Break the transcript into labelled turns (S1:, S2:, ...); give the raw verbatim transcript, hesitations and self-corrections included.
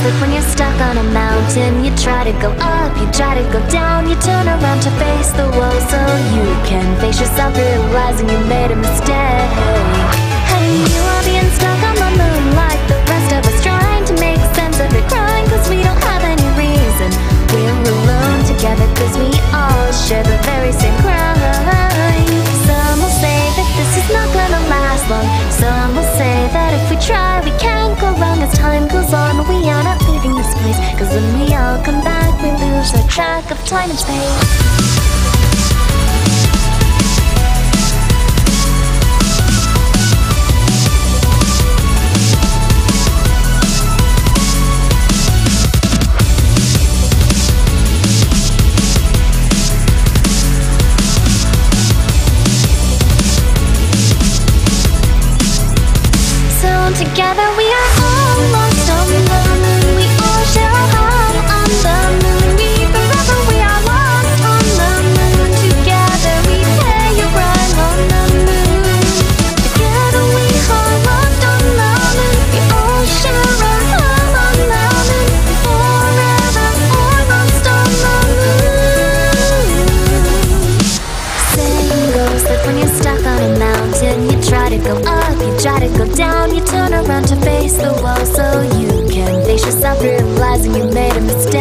S1: that when you're stuck on a mountain, you try to go up, you try to go down, you turn around to face the wall so you can face yourself, realizing you made a mistake. And you are being stuck on the moon like the rest of us, trying to make sense of it, crying cause we don't have any reason. We're alone together cause we all share the very same crime. Some will say that this is not gonna last long. Some will say that if we try we can't go wrong. As time goes on we are not leaving this place, cause when we all come back we lose our track of time and space. Together we are all lost on the moon. We all share a home on the moon. We forever we are lost on the moon. Together we pay a ride on the moon. Together we are lost on the moon. We all share a home on the moon. Forever or lost on the moon. Saying goes that when you're stuck on a mountain, you try to go up, you try to go down, you turn around to face the wall so you can face yourself, realizing you made a mistake.